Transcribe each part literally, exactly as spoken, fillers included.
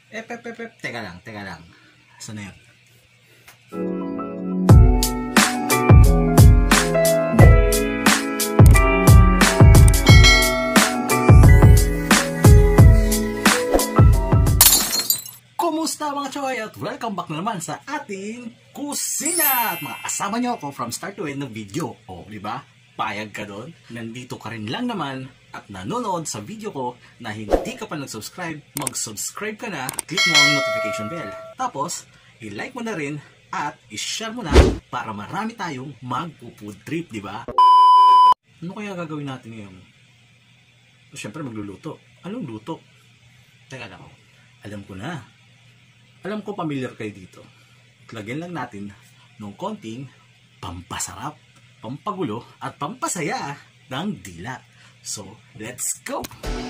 Eh, pep, pep, pep. Teka lang, teka lang. Saan na yun? Kumusta mga choy at welcome back na naman sa ating kusina at mga kasama nyo ako from start to end ng video. O, di ba? Payag ka doon? Nandito ka rin lang naman at nanonood sa video ko na hindi ka pa nag-subscribe, mag-subscribe ka na, click mo ang notification bell. Tapos, i-like mo na rin at i-share mo na para marami tayong mag-food trip, di ba? Ano kaya gagawin natin ngayon? Siyempre magluluto. Anong luto? Teka lang, alam ko na. Alam ko familiar kayo dito. Lagyan lang natin ng konting pampasarap, pampagulo at pampasaya ng dila. So, let's go!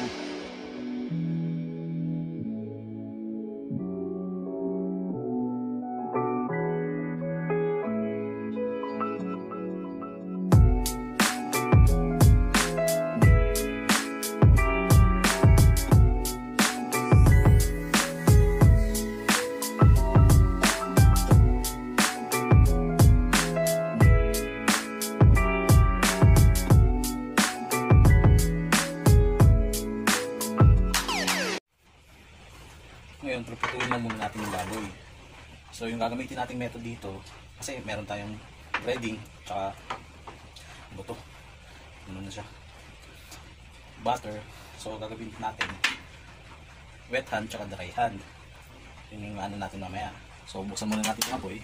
Ngayon, prepituin lang muna natin yung baboy. So, yung gagamitin nating method dito, kasi meron tayong breading, tsaka, ano to? Ano na siya? Butter. So, gagawin natin wet hand, tsaka dry hand. Yun yung ano natin mamaya. So, buksan muna natin yung apoy.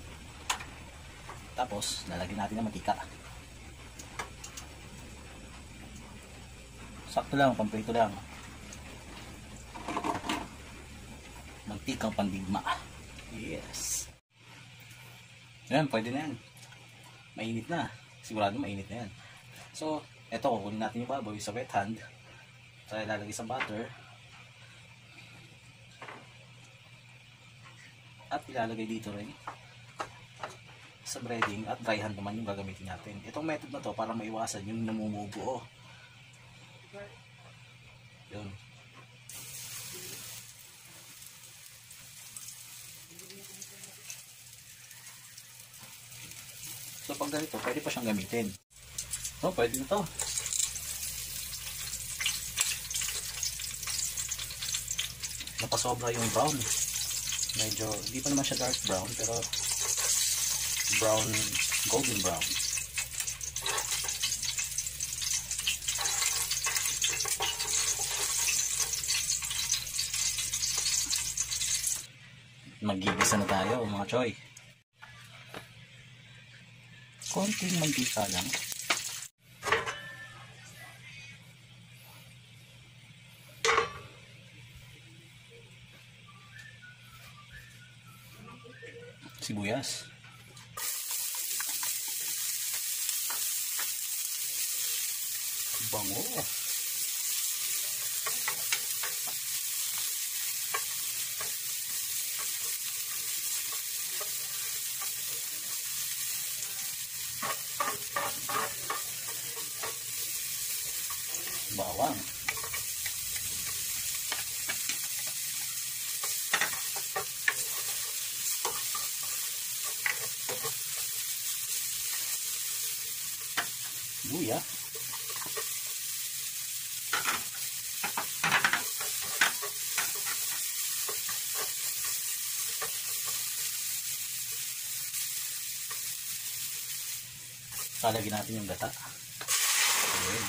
Tapos, lalagyan natin ng mantika. Sakto lang, pamprito lang. Mantikang pandigma. Yes. Yan, pwede na yan. Mainit na. Sigurado mainit na yan. So, eto, kukunin natin yung baboy sa wet hand. So, ilalagay sa butter. At ilalagay dito rin sa breading at dry hand naman yung gagamitin natin. Itong method na to para maiwasan yung namumubuo. Yun. So pag ganito, pwede pa siyang gamitin. So pwede na to. Napasobra yung brown. Medyo, hindi pa naman siya dark brown, pero brown, golden brown. Magigisa na tayo mga choy. Konting mantika lang. Sibuyas. Bango. Bawang. Luya. Lalagyan natin yung gata. Ayan.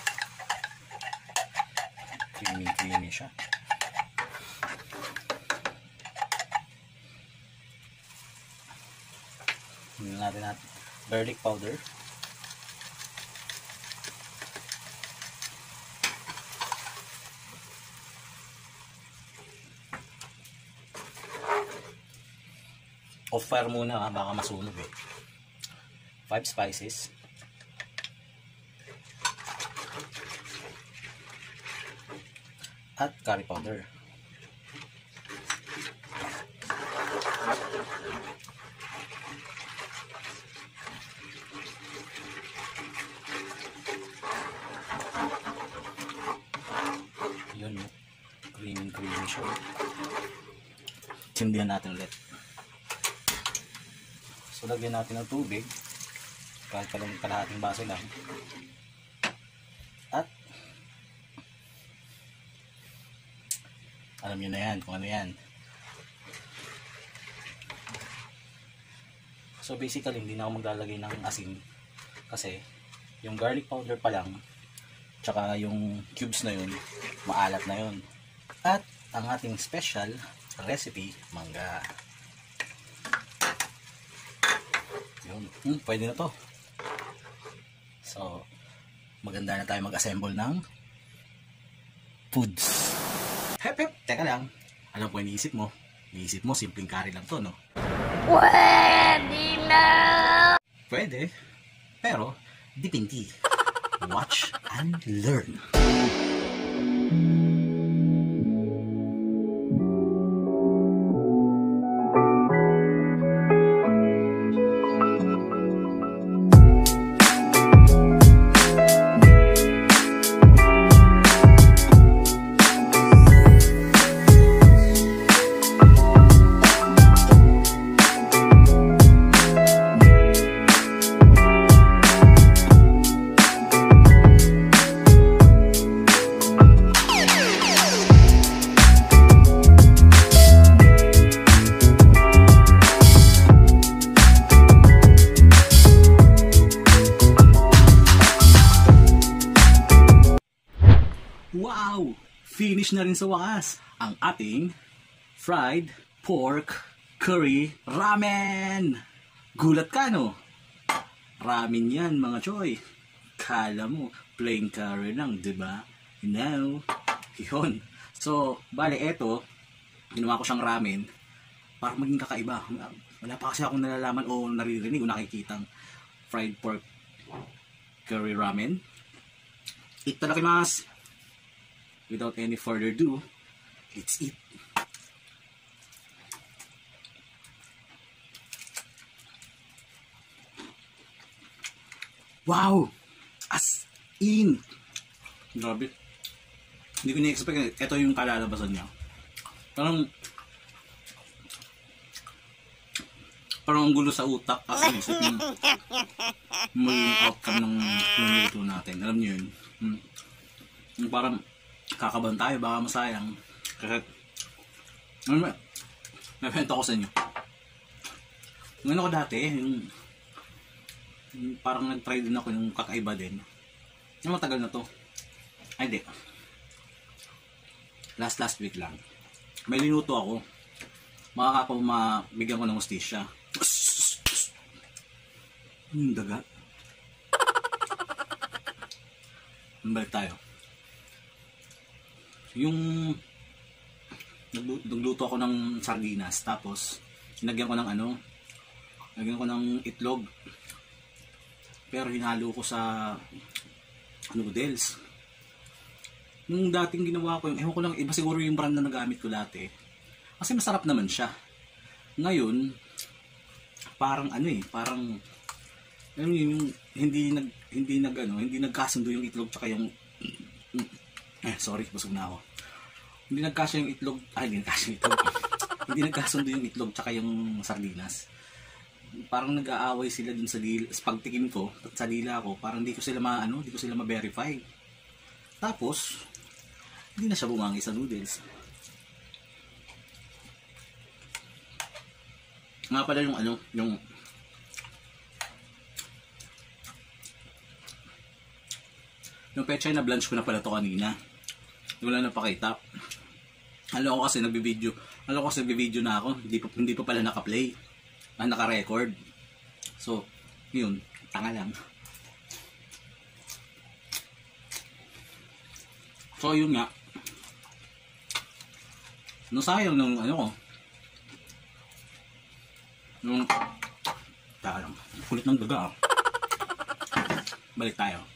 Creamy creamy siya. Hindi natin natin garlic powder. Off fire muna ha, baka masunog eh. Five spices. At curry powder. Yun. Creamy creamy siya. Sindihan natin ulit. So lagyan natin ng tubig. Kahit kalang kalahating baso lang. At alam nyo na yan kung ano yan. So basically hindi na ako maglalagay ng asin kasi yung garlic powder pa lang tsaka yung cubes na yun maalat na yun. At ang ating special recipe, mangga. Yun, hmm, pwede na to. So maganda na tayo mag-assemble ng foods. Hep hep, teka lang. Alam ko iniisip mo. Iniisip mo, simpleng curry lang to, no? Pwede na! Pwede. Pero, dipinti. Watch and learn. Wow! Finish na rin sa wakas ang ating fried pork curry ramen! Gulat ka, no? Ramen yan, mga choy. Kala mo, plain curry lang, diba? No. Yun. So, bale, eto, ginawa ko siyang ramen para maging kakaiba. Wala pa kasi akong nalalaman o naririnig o nakikitang fried pork curry ramen. Itadakimasu! Without any further ado, let's eat. Wow! As in! Grabe. Hindi ko ni-expect. Ito yung kalalabasan niya. Parang parang ang gulo sa utak kasi isip yung magiging outcome ng minuto natin. Alam niyo yun? Hmm. Yung parang kakabahan tayo, baka masayang. Kasi may, may bento ko sa inyo. Ngayon ako dati, yung, yung parang nag-try din ako yung kakaiba din. Yung matagal na to. Ay, di. Last last week lang. May linuto ako. Makakapa mabigyan ko ng hostisya. Yung daga. Balik tayo. Yung nagluto ako ng sardinas, tapos hinagyan ko ng ano, hinagyan ko ng itlog, pero hinalo ko sa noodles. Nung dating ginawa ko, yung ewan ko lang, iba siguro yung brand na nagamit ko dati, kasi masarap naman siya. Ngayon parang ano eh, parang ano yun, yung hindi nag hindi nag ano, hindi nagkasundo yung itlog tsaka yung eh, sorry, busog na ako. Hindi nagkasya yung itlog, ay, hindi nagkasya yung itlog. Hindi nagkasundo yung itlog tsaka yung sardinas. Parang nag-aaway sila dun sa dila, sa pagtikim ko, at sa dila ko, parang hindi ko sila ma-ano, hindi ko sila ma-verify. Tapos, hindi na siya bumangi sa noodles. Nga pala yung ano, yung yung pechay na blanch ko na pala to kanina. Wala na pakita. Alam ko kasi nagbi-video. Alam ko kasi nagbi-video na ako. Hindi pa, hindi pa pala naka-play. Ah, naka-record. So, yun. Tanga lang. So, yun nga. No, sayang nung ano ko. Nung taka lang. Kulit ng daga. Balik tayo.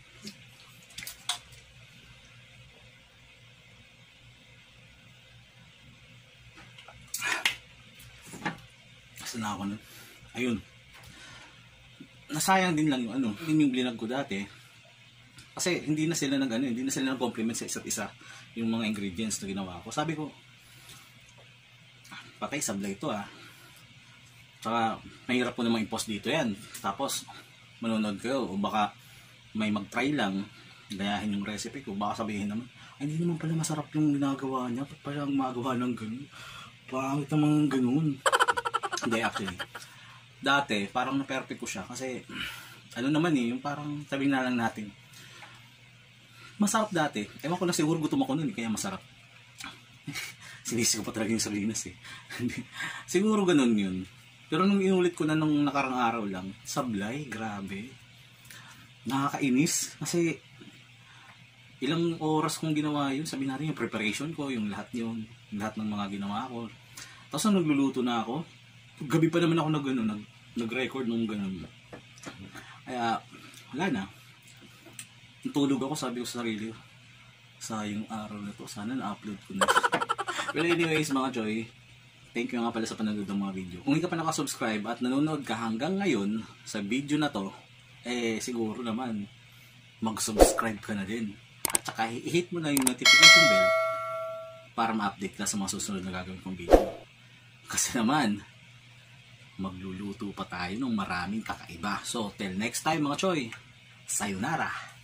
Na ako nun. Ayun. Nasayang din lang yung ano, yun yung blinag ko dati. Kasi hindi na sila nag ano, hindi na sila nag-compliment sa isa't isa yung mga ingredients na ginawa ko. Sabi ko, patay sablay ito ah. Saka mahirap po namang i-post dito yan. Tapos manonood kayo o baka may mag-try lang, gayahin yung recipe ko, baka sabihin naman, ay hindi naman pala masarap yung ginagawa niya, ba't parang magawa ng ganun? Pangit naman ganun. Hindi actually. Dati, parang na-perfect ko siya kasi ano naman eh, yung parang sabihin na lang natin, masarap dati. Ewan ko lang siguro gutom ako nun eh, kaya masarap. Sinisi ko pa talaga yung Salinas eh. Siguro ganun yun. Pero nung inulit ko na nung nakarang araw lang, sablay, grabe. Nakakainis. Kasi ilang oras kong ginawa yun. Sabi natin yung preparation ko, yung lahat yun. Lahat ng mga ginawa ko. Tapos nung nagluluto na ako, gabi pa naman ako nag, ano, nag, nag-record nung ganun. Kaya, wala na. Natulog ako, sabi ko sa sarili, sayang araw na to, sana na-upload ko na. Well anyways mga choy, thank you nga pala sa panonood ng mga video. Kung hindi ka pa nakasubscribe at nanonood ka hanggang ngayon sa video na to, eh siguro naman mag-subscribe ka na din. At saka i-hit mo na yung notification bell para ma-update ka sa mga susunod na gagawin kong video. Kasi naman, magluluto pa tayo ng maraming kakaiba. So till next time mga choy, sayonara!